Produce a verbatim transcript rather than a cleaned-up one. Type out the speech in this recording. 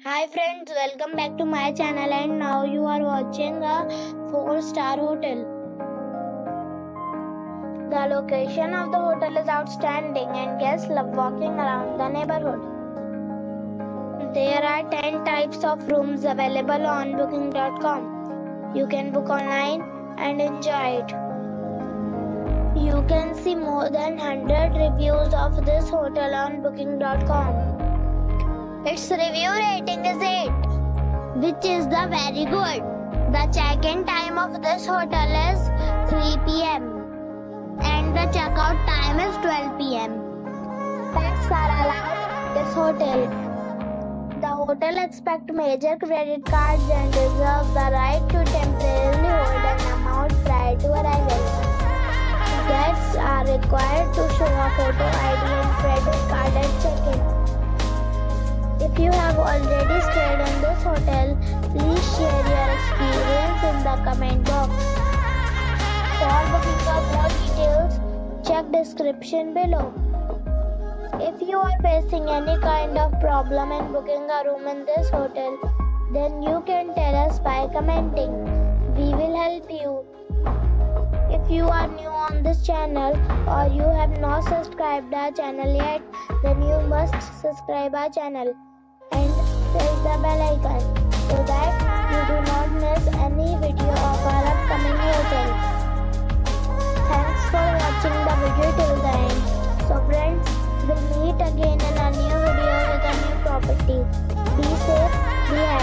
Hi friends, welcome back to my channel, and now you are watching a four star hotel. The location of the hotel is outstanding and guests love walking around the neighborhood. There are ten types of rooms available on booking dot com. You can book online and enjoy it. You can see more than one hundred reviews of this hotel on booking dot com. Its review rating is eight, which is the very good. The check-in time of this hotel is three p m and the checkout time is twelve p m Pets are allowed in this hotel. The hotel accepts major credit cards and reserves the right to temporarily hold an amount prior to arrival. Guests are required to show a photo I D and credit card at check-in. If you have already stayed in this hotel, please share your experience in the comment box. For booking or more details, check description below. If you are facing any kind of problem in booking a room in this hotel, then you can tell us by commenting. We will help you. If you are new on this channel or you have not subscribed our channel yet, then you must subscribe our channel and press the bell icon so that you do not miss any video of our upcoming hotel. Thanks for watching the video till the end. So friends, we'll meet again in a new video with a new property. Be safe, be happy.